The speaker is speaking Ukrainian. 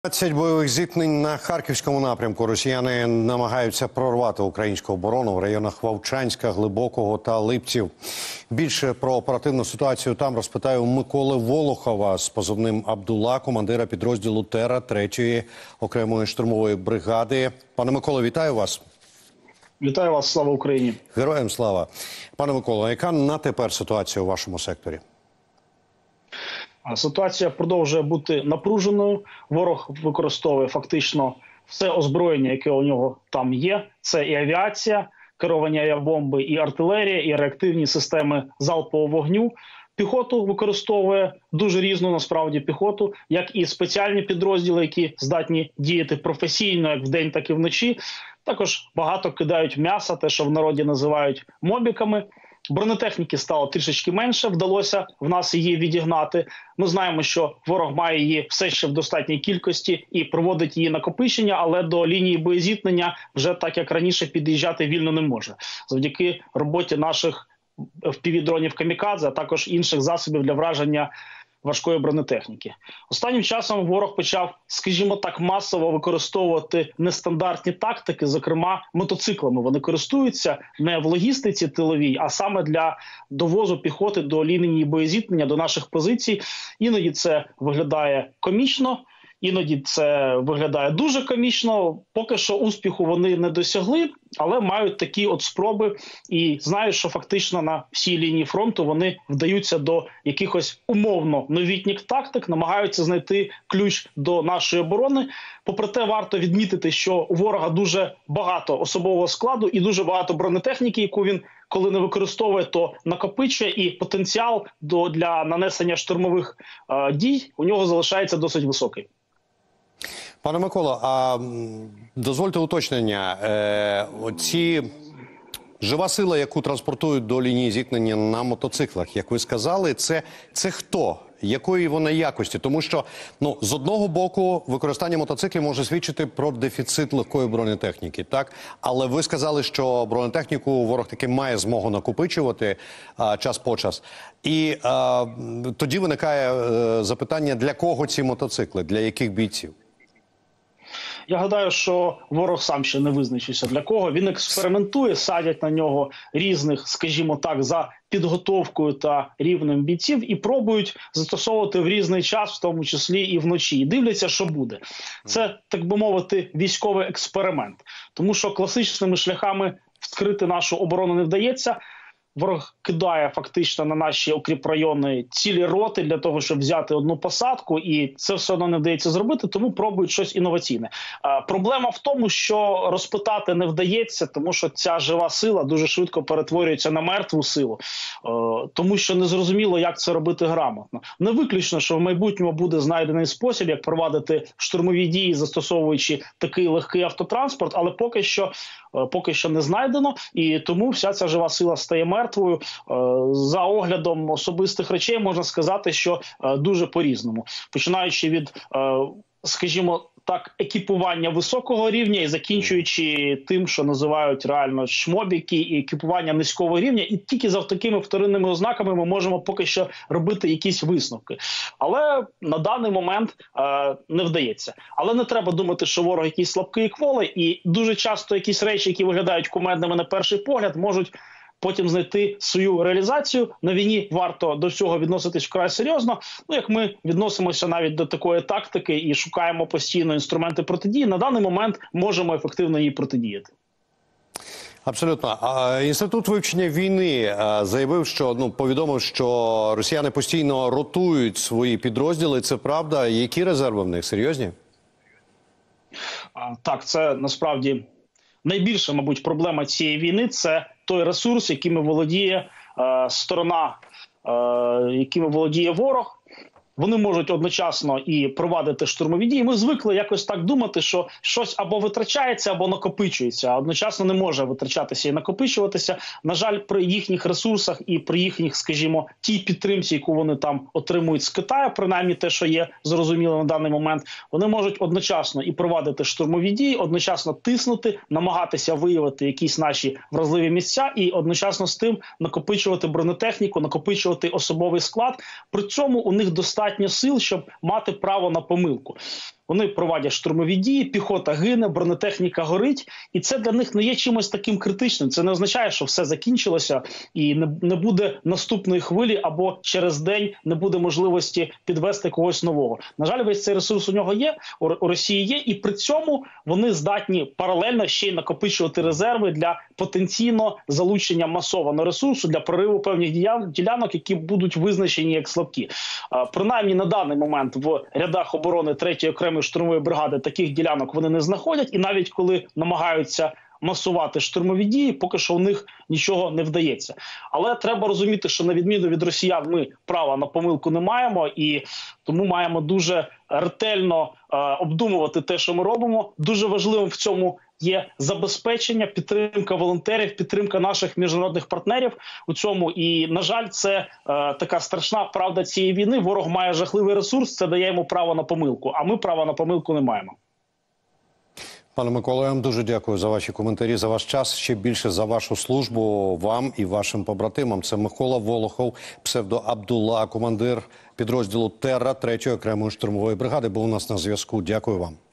20 бойових зіткнень на Харківському напрямку. Росіяни намагаються прорвати українську оборону в районах Вовчанська, Глибокого та Липців. Більше про оперативну ситуацію там розпитаю Миколи Волохова з позивним Абдула, командира підрозділу «Тера» 3-ї окремої штурмової бригади. Пане Миколо, вітаю вас. Вітаю вас, слава Україні. Героям слава. Пане Миколо, яка на тепер ситуація у вашому секторі? Ситуація продовжує бути напруженою. Ворог використовує фактично все озброєння, яке у нього там є. Це і авіація, керовані авіабомби, і артилерія, і реактивні системи залпового вогню. Піхоту використовує дуже різну, насправді, піхоту, як і спеціальні підрозділи, які здатні діяти професійно, як вдень, так і вночі. Також багато кидають м'яса, те, що в народі називають мобіками. Бронетехніки стало трішечки менше, вдалося в нас її відігнати. Ми знаємо, що ворог має її все ще в достатній кількості і проводить її накопичення, але до лінії боєзіткнення вже так, як раніше, під'їжджати вільно не може. Завдяки роботі наших FPV-дронів «Камікадзе», а також інших засобів для враження важкої бронетехніки. Останнім часом ворог почав, скажімо так, масово використовувати нестандартні тактики, зокрема мотоциклами. Вони користуються не в логістиці тиловій, а саме для довозу піхоти до лінії боєзіткнення, до наших позицій. Іноді це виглядає комічно, іноді це виглядає дуже комічно. Поки що успіху вони не досягли, але мають такі от спроби і знають, що фактично на всій лінії фронту вони вдаються до якихось умовно новітніх тактик, намагаються знайти ключ до нашої оборони. Попри те, варто відмітити, що у ворога дуже багато особового складу і дуже багато бронетехніки, яку він, коли не використовує, то накопичує, і потенціал для нанесення штурмових дій у нього залишається досить високий. Пане Миколо, а дозвольте уточнення. Оці жива сила, яку транспортують до лінії зіткнення на мотоциклах, як ви сказали, це хто? Якої вона якості? Тому що, з одного боку, використання мотоциклів може свідчити про дефіцит легкої бронетехніки, так? Але ви сказали, що бронетехніку ворог таки має змогу накопичувати час по час. І тоді виникає запитання, для кого ці мотоцикли, для яких бійців? Я гадаю, що ворог сам ще не визначився для кого. Він експериментує, садять на нього різних, скажімо так, за підготовкою та рівнем бійців і пробують застосовувати в різний час, в тому числі і вночі. І дивляться, що буде. Це, так би мовити, військовий експеримент. Тому що класичними шляхами вскрити нашу оборону не вдається. Ворог кидає фактично на наші укріпрайони цілі роти для того, щоб взяти одну посадку, і це все одно не вдається зробити, тому пробують щось інноваційне. Проблема в тому, що розпитати не вдається, тому що ця жива сила дуже швидко перетворюється на мертву силу, тому що незрозуміло, як це робити грамотно. Не виключно, що в майбутньому буде знайдений спосіб, як провадити штурмові дії, застосовуючи такий легкий автотранспорт, але поки що не знайдено, і тому вся ця жива сила стає мертвою. За оглядом особистих речей можна сказати, що дуже по-різному. Починаючи від, скажімо так, екіпування високого рівня і закінчуючи тим, що називають реально шмобіки, і екіпування низького рівня. І тільки за такими вторинними ознаками ми можемо поки що робити якісь висновки. Але на даний момент не вдається. Але не треба думати, що ворог якийсь слабкий і кволий, і дуже часто якісь речі, які виглядають кумедними на перший погляд, можуть потім знайти свою реалізацію. На війні варто до всього відноситись вкрай серйозно. Як ми відносимося навіть до такої тактики і шукаємо постійно інструменти протидії, на даний момент можемо ефективно їй протидіяти. Абсолютно. Інститут вивчення війни заявив, повідомив, що росіяни постійно ротують свої підрозділи. Це правда? Які резерви в них? Серйозні? Так, це насправді найбільша, мабуть, проблема цієї війни – це той ресурс, якими володіє якими володіє ворог. Вони можуть одночасно і провадити штурмові дії. Ми звикли якось так думати, що щось або витрачається, або накопичується, а одночасно не може витрачатися і накопичуватися. На жаль, при їхніх ресурсах і при їхніх, скажімо, тій підтримці, яку вони там отримують з Китаю, принаймні те, що є зрозуміло на даний момент, вони можуть одночасно і провадити штурмові дії, одночасно тиснути, намагатися виявити якісь наші вразливі місця і одночасно з тим накопичувати бронетехніку, накопичувати особовий склад. При цьому у них достатньо сил, щоб мати право на помилку. Вони проводять штурмові дії, піхота гине, бронетехніка горить, і це для них не є чимось таким критичним. Це не означає, що все закінчилося і не буде наступної хвилі, або через день не буде можливості підвести когось нового. На жаль, весь цей ресурс у нього є, у Росії є, і при цьому вони здатні паралельно ще й накопичувати резерви для потенційно залучення масованого ресурсу для прориву певних ділянок, які будуть визначені як слабкі. Принаймні на даний момент в рядах оборони 3-ї окремої штурмової бригади таких ділянок вони не знаходять, і навіть коли намагаються масувати штурмові дії, поки що у них нічого не вдається. Але треба розуміти, що на відміну від росіян ми права на помилку не маємо, і тому маємо дуже ретельно обдумувати те, що ми робимо. Дуже важливим в цьому є забезпечення, підтримка волонтерів, підтримка наших міжнародних партнерів у цьому. І, на жаль, це така страшна правда цієї війни. Ворог має жахливий ресурс, це дає йому право на помилку, а ми права на помилку не маємо. Пане Миколо, я вам дуже дякую за ваші коментарі, за ваш час, ще більше за вашу службу вам і вашим побратимам. Це Микола Волохов, псевдо Абдулла, командир підрозділу «Терра» 3-ї окремої штурмової бригади, був у нас на зв'язку. Дякую вам.